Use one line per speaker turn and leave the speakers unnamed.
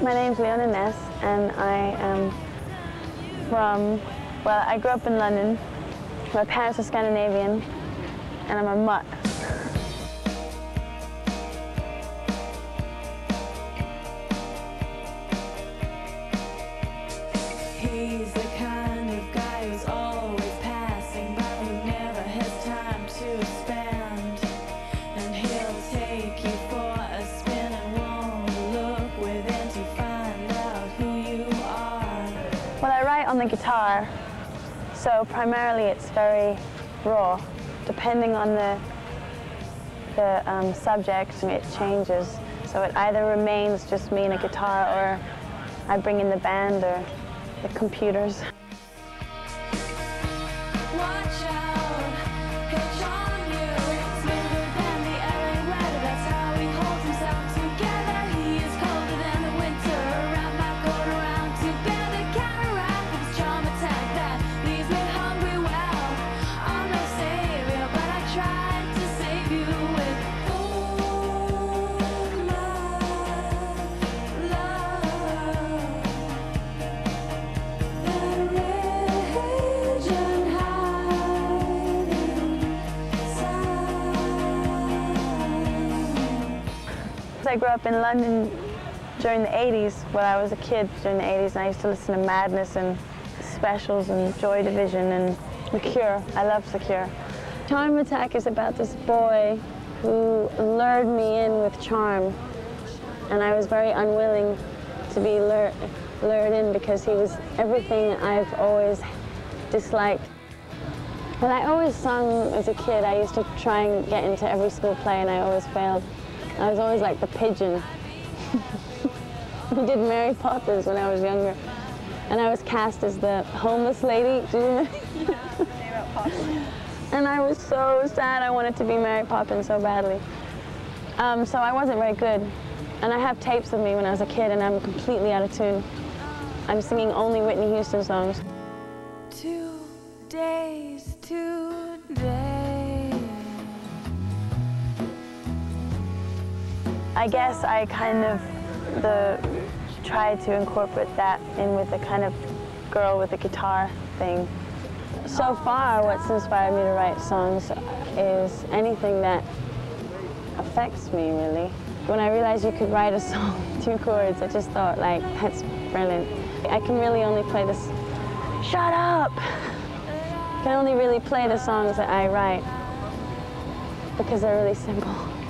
My name's Leona Ness, and I am I grew up in London. My parents are Scandinavian, and I'm a mutt.
He's the kind of guy who's always passing by, who never has time to spend. And he'll take you for a spin and won't look within to find out who you are.
Well, I write on the guitar, so primarily it's very raw. Depending on the subject, it changes. So it either remains just me and a guitar, or I bring in the band or the computers.
Watch out, he'll charm you. Smoother than the LA weather, that's how he holds himself together. He is colder than the winter, around my cold around together. Counteract with his charm attack that leaves me hungry. Well, I'm no savior, but I tried to save you with
I grew up in London during the 80s. When I was a kid during the 80s, and I used to listen to Madness and Specials and Joy Division and The Cure. I loved The Cure. Charm Attack is about this boy who lured me in with charm, and I was very unwilling to be lured in because he was everything I've always disliked. Well, I always sung as a kid. I used to try and get into every school play, and I always failed. I was always like the pigeon. We did Mary Poppins when I was younger, and I was cast as the homeless lady. Do you remember? And I was so sad. I wanted to be Mary Poppins so badly. So I wasn't very good. And I have tapes of me when I was a kid, and I'm completely out of tune. I'm singing only Whitney Houston songs.
2 days today.
I guess I kind of tried to incorporate that in with the kind of girl with a guitar thing. So far, what's inspired me to write songs is anything that affects me, really. When I realized you could write a song, 2 chords, I just thought, like, that's brilliant. I can really only play this. Shut up! I can only really play the songs that I write because they're really simple.